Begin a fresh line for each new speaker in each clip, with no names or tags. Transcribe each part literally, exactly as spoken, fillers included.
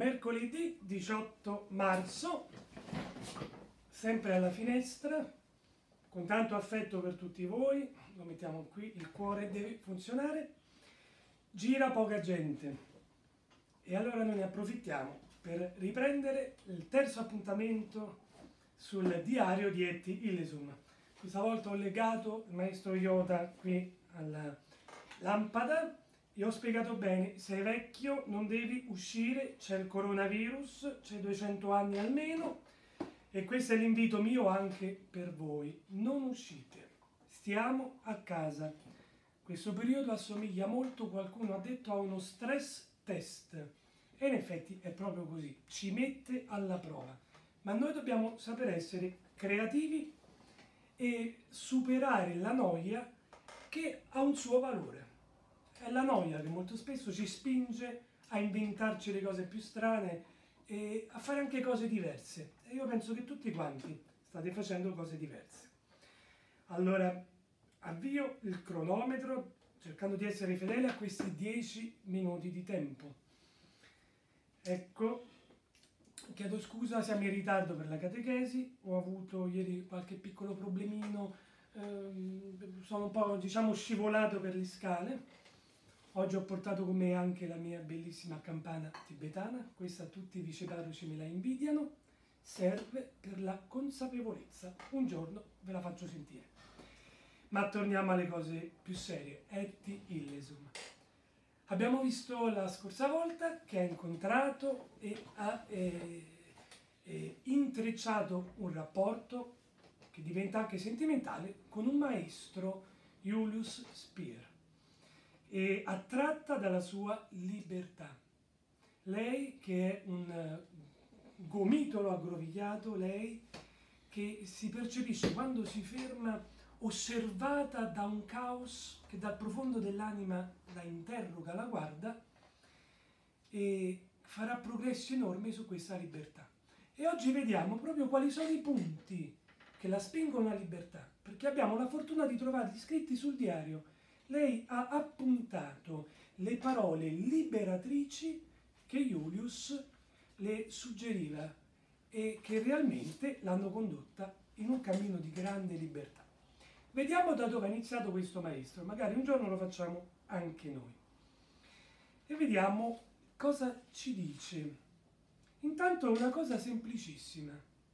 Mercoledì diciotto marzo, sempre alla finestra, con tanto affetto per tutti voi, lo mettiamo qui, il cuore deve funzionare, gira poca gente e allora noi ne approfittiamo per riprendere il terzo appuntamento sul diario di Etty Hillesum. Questa volta ho legato il maestro Yoda qui alla lampada. Io ho spiegato bene, sei vecchio, non devi uscire, c'è il coronavirus, c'è duecento anni almeno e questo è l'invito mio anche per voi. Non uscite, stiamo a casa. Questo periodo assomiglia molto, qualcuno ha detto, a uno stress test e in effetti è proprio così, ci mette alla prova. Ma noi dobbiamo saper essere creativi e superare la noia che ha un suo valore. È la noia che molto spesso ci spinge a inventarci le cose più strane e a fare anche cose diverse. E io penso che tutti quanti state facendo cose diverse. Allora, avvio il cronometro cercando di essere fedele a questi dieci minuti di tempo. Ecco, chiedo scusa, siamo in ritardo per la catechesi, ho avuto ieri qualche piccolo problemino, ehm, sono un po', diciamo, scivolato per le scale. Oggi ho portato con me anche la mia bellissima campana tibetana, questa tutti i viceparroci me la invidiano, serve per la consapevolezza, un giorno ve la faccio sentire. Ma torniamo alle cose più serie. Etty Hillesum. Abbiamo visto la scorsa volta che ha incontrato e ha eh, eh, intrecciato un rapporto che diventa anche sentimentale con un maestro, Julius Speer, e attratta dalla sua libertà. Lei che è un gomitolo aggrovigliato, lei che si percepisce quando si ferma osservata da un caos che dal profondo dell'anima la interroga, la guarda e farà progressi enormi su questa libertà. E oggi vediamo proprio quali sono i punti che la spingono alla libertà, perché abbiamo la fortuna di trovarli scritti sul diario. Lei ha appuntato le parole liberatrici che Julius le suggeriva e che realmente l'hanno condotta in un cammino di grande libertà. Vediamo da dove ha iniziato questo maestro, magari un giorno lo facciamo anche noi. E vediamo cosa ci dice. Intanto una cosa semplicissima.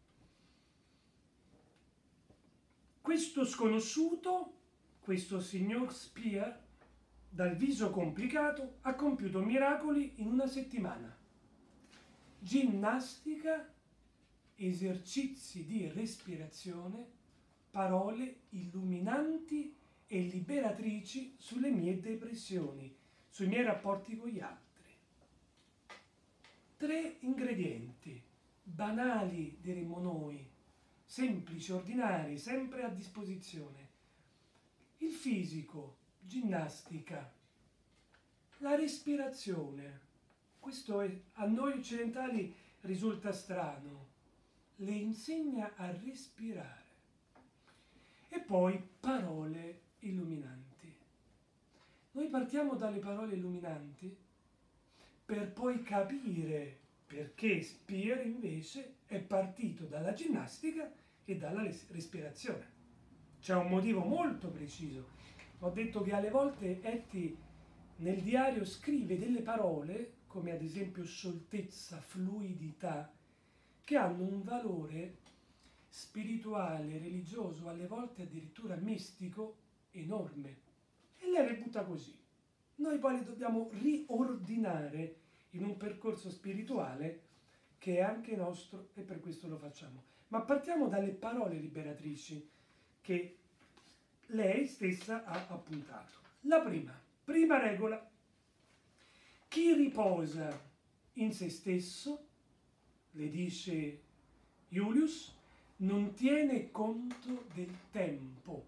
Questo sconosciuto, questo signor Speer, dal viso complicato, ha compiuto miracoli in una settimana. Ginnastica, esercizi di respirazione, parole illuminanti e liberatrici sulle mie depressioni, sui miei rapporti con gli altri. Tre ingredienti, banali diremmo noi, semplici, ordinari, sempre a disposizione. Il fisico, ginnastica, la respirazione, questo è, a noi occidentali risulta strano, le insegna a respirare. E poi parole illuminanti. Noi partiamo dalle parole illuminanti per poi capire perché Speer invece è partito dalla ginnastica e dalla respirazione. C'è un motivo molto preciso. Ho detto che alle volte Etty nel diario scrive delle parole, come ad esempio scioltezza, fluidità, che hanno un valore spirituale, religioso, alle volte addirittura mistico, enorme. E lei le butta così. Noi poi le dobbiamo riordinare in un percorso spirituale che è anche nostro e per questo lo facciamo. Ma partiamo dalle parole liberatrici che lei stessa ha appuntato. La prima, prima regola, chi riposa in se stesso, le dice Julius, non tiene conto del tempo,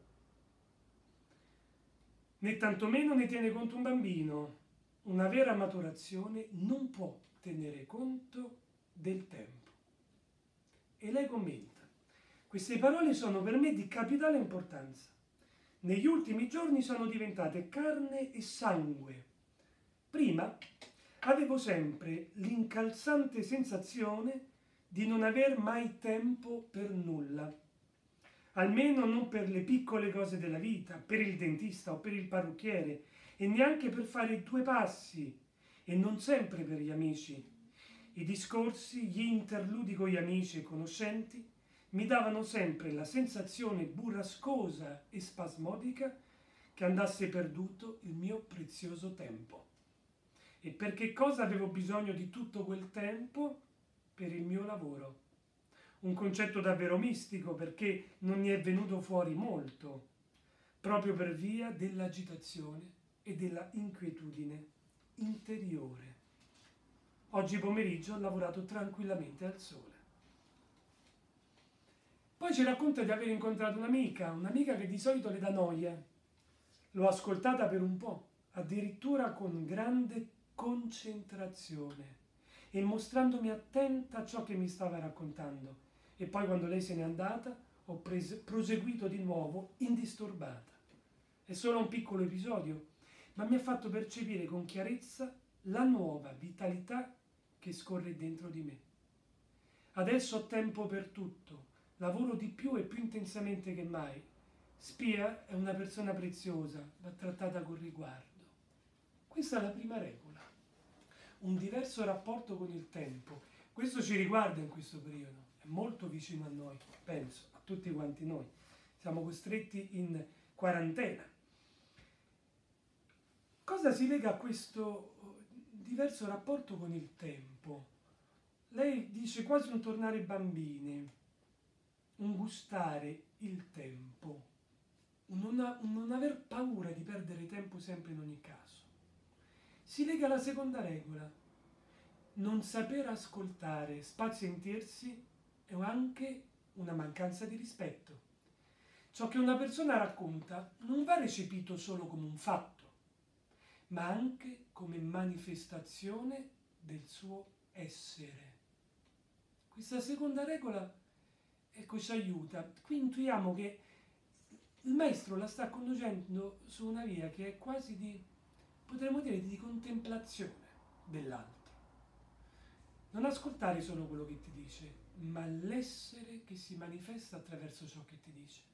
né tantomeno ne tiene conto un bambino. Una vera maturazione non può tenere conto del tempo. E lei commenta, queste parole sono per me di capitale importanza. Negli ultimi giorni sono diventate carne e sangue. Prima avevo sempre l'incalzante sensazione di non aver mai tempo per nulla, almeno non per le piccole cose della vita, per il dentista o per il parrucchiere, e neanche per fare due passi, e non sempre per gli amici. I discorsi, gli interludi con gli amici e conoscenti mi davano sempre la sensazione burrascosa e spasmodica che andasse perduto il mio prezioso tempo. E per che cosa avevo bisogno di tutto quel tempo? Per il mio lavoro. Un concetto davvero mistico, perché non ne è venuto fuori molto, proprio per via dell'agitazione e della inquietudine interiore. Oggi pomeriggio ho lavorato tranquillamente al sole. Poi ci racconta di aver incontrato un'amica, un'amica che di solito le dà noia. L'ho ascoltata per un po', addirittura con grande concentrazione e mostrandomi attenta a ciò che mi stava raccontando. E poi quando lei se n'è andata ho pres- proseguito di nuovo indisturbata. È solo un piccolo episodio, ma mi ha fatto percepire con chiarezza la nuova vitalità che scorre dentro di me. Adesso ho tempo per tutto, lavoro di più e più intensamente che mai. Spia è una persona preziosa, va trattata con riguardo. Questa è la prima regola. Un diverso rapporto con il tempo. Questo ci riguarda in questo periodo, è molto vicino a noi, penso, a tutti quanti noi. Siamo costretti in quarantena. Cosa si lega a questo diverso rapporto con il tempo? Lei dice quasi un tornare bambini, un gustare il tempo, un non, a, un non aver paura di perdere tempo sempre in ogni caso. Si lega alla seconda regola, non saper ascoltare, spazientirsi è anche una mancanza di rispetto. Ciò che una persona racconta non va recepito solo come un fatto, ma anche come manifestazione del suo essere. Questa seconda regola, ecco, ci aiuta. Qui intuiamo che il maestro la sta conducendo su una via che è quasi di, potremmo dire, di contemplazione dell'altro. Non ascoltare solo quello che ti dice, ma l'essere che si manifesta attraverso ciò che ti dice.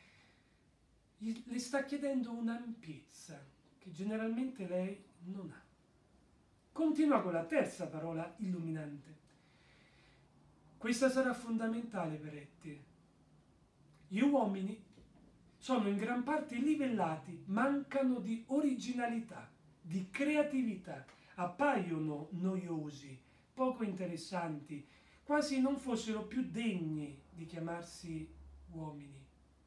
Le sta chiedendo un'ampiezza che generalmente lei non ha. Continua con la terza parola illuminante. Questa sarà fondamentale per te. Gli uomini sono in gran parte livellati, mancano di originalità, di creatività, appaiono noiosi, poco interessanti, quasi non fossero più degni di chiamarsi uomini.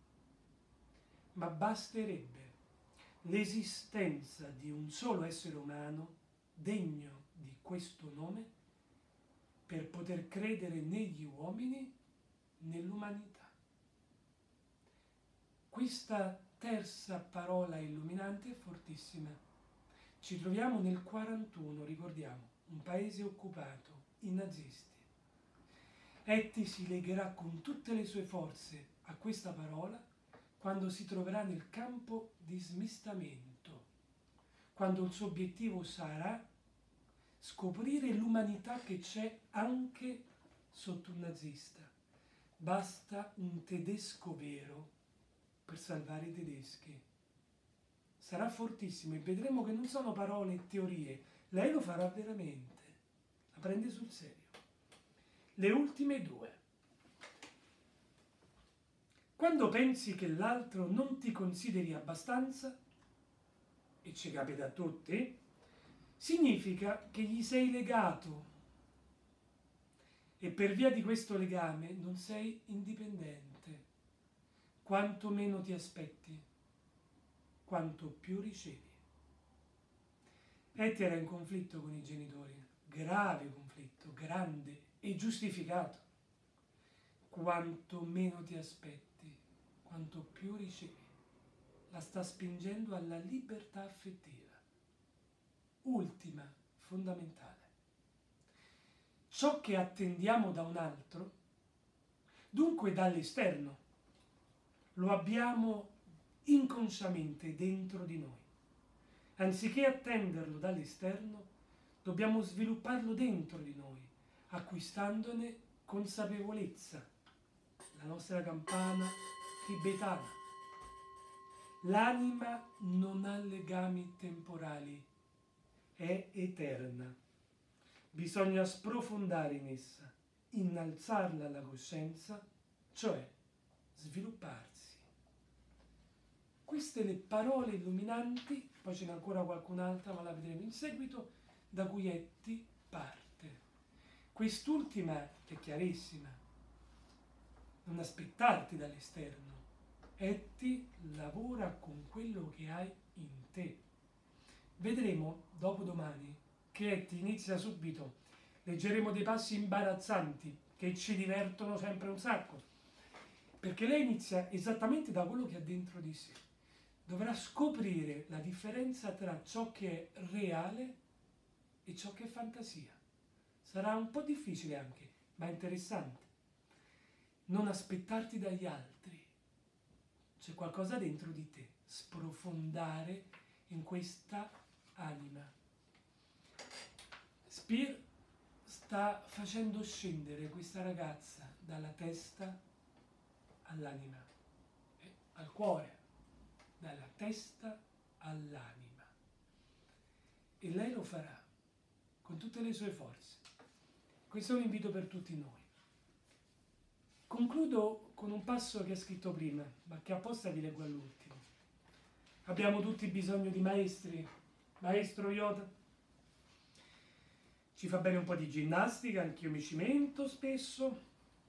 Ma basterebbe l'esistenza di un solo essere umano degno di questo nome per poter credere negli uomini, nell'umanità. Questa terza parola illuminante è fortissima. Ci troviamo nel quarantuno, ricordiamo, un paese occupato, i nazisti. Etty si legherà con tutte le sue forze a questa parola quando si troverà nel campo di smistamento, quando il suo obiettivo sarà scoprire l'umanità che c'è anche sotto un nazista. Basta un tedesco vero per salvare i tedeschi. Sarà fortissimo e vedremo che non sono parole e teorie, lei lo farà veramente, la prende sul serio. Le ultime due. Quando pensi che l'altro non ti consideri abbastanza, e ci capita a tutti, significa che gli sei legato e per via di questo legame non sei indipendente. Quanto meno ti aspetti, quanto più ricevi. Etty era in conflitto con i genitori, grave conflitto, grande e giustificato. Quanto meno ti aspetti, quanto più ricevi. La sta spingendo alla libertà affettiva. Ultima, fondamentale. Ciò che attendiamo da un altro, dunque dall'esterno, lo abbiamo inconsciamente dentro di noi. Anziché attenderlo dall'esterno, dobbiamo svilupparlo dentro di noi, acquistandone consapevolezza. La nostra campana tibetana. L'anima non ha legami temporali, è eterna. Bisogna sprofondare in essa, innalzarla alla coscienza, cioè svilupparsi. Queste le parole illuminanti, poi ce n'è ancora qualcun'altra, ma la vedremo in seguito, da cui Etty parte. Quest'ultima è chiarissima. Non aspettarti dall'esterno. Etty lavora con quello che hai in te. Vedremo dopodomani che Etty inizia subito. Leggeremo dei passi imbarazzanti che ci divertono sempre un sacco, perché lei inizia esattamente da quello che ha dentro di sé. Dovrà scoprire la differenza tra ciò che è reale e ciò che è fantasia. Sarà un po' difficile anche, ma interessante. Non aspettarti dagli altri. C'è qualcosa dentro di te. Sprofondare in questa anima. Spear sta facendo scendere questa ragazza dalla testa all'anima, eh, al cuore, dalla testa all'anima. E lei lo farà con tutte le sue forze. Questo è un invito per tutti noi. Concludo con un passo che ha scritto prima, ma che apposta vi leggo all'ultimo. Abbiamo tutti bisogno di maestri. Maestro Yoda. Ci fa bene un po' di ginnastica, anch'io mi cimento spesso.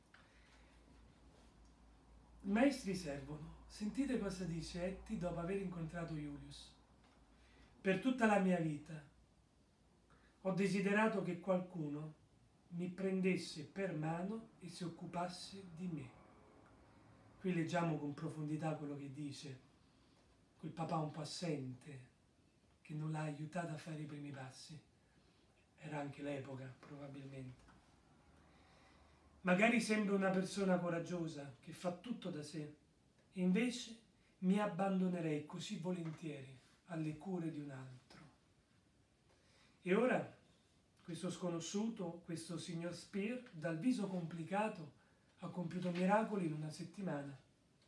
I maestri servono. Sentite cosa dice Etty dopo aver incontrato Julius. Per tutta la mia vita ho desiderato che qualcuno mi prendesse per mano e si occupasse di me. Qui leggiamo con profondità quello che dice quel papà un po' assente che non l'ha aiutata a fare i primi passi. Era anche l'epoca, probabilmente. Magari sembra una persona coraggiosa che fa tutto da sé, e invece mi abbandonerei così volentieri alle cure di un altro. E ora questo sconosciuto, questo signor Spear, dal viso complicato, ha compiuto miracoli in una settimana.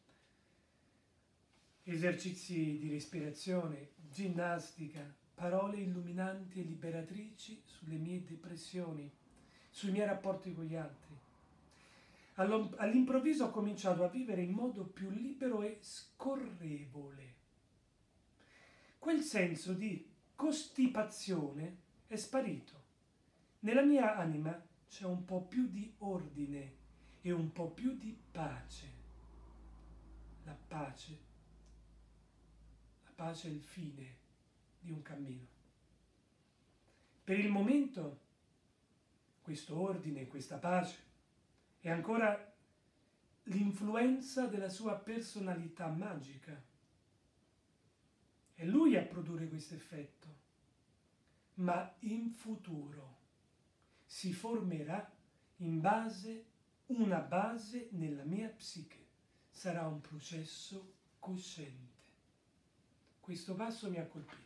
Esercizi di respirazione, ginnastica, parole illuminanti e liberatrici sulle mie depressioni, sui miei rapporti con gli altri. All'improvviso ho cominciato a vivere in modo più libero e scorrevole. Quel senso di costipazione è sparito. Nella mia anima c'è un po' più di ordine e un po' più di pace. La pace. La pace è il fine di un cammino. Per il momento questo ordine, questa pace è ancora l'influenza della sua personalità magica. È lui a produrre questo effetto, ma in futuro si formerà in base, una base nella mia psiche. Sarà un processo cosciente. Questo passo mi ha colpito.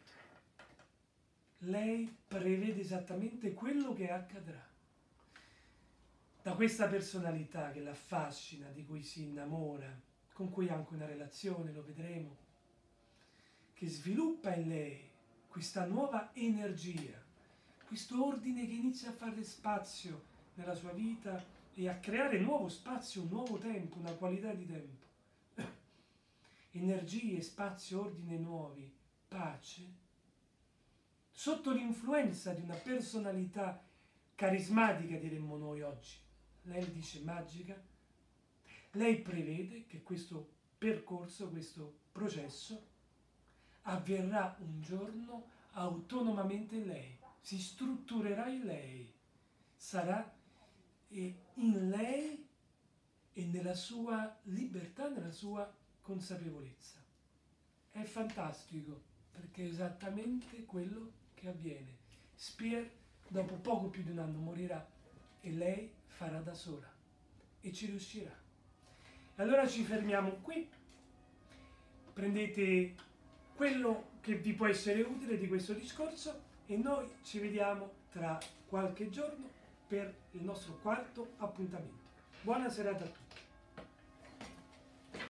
Lei prevede esattamente quello che accadrà. Da questa personalità che l'affascina, di cui si innamora, con cui ha anche una relazione, lo vedremo, che sviluppa in lei questa nuova energia, questo ordine che inizia a fare spazio nella sua vita e a creare nuovo spazio, un nuovo tempo, una qualità di tempo. Energie, spazio, ordine nuovi, pace, sotto l'influenza di una personalità carismatica, diremmo noi oggi. Lei dice magica. Lei prevede che questo percorso, questo processo avverrà un giorno autonomamente in lei, si strutturerà in lei, sarà in lei e nella sua libertà, nella sua consapevolezza. È fantastico, perché è esattamente quello che avviene. Spear, dopo poco più di un anno, morirà e lei farà da sola e ci riuscirà. Allora ci fermiamo qui. Prendete quello che vi può essere utile di questo discorso e noi ci vediamo tra qualche giorno per il nostro quarto appuntamento. Buona serata a tutti.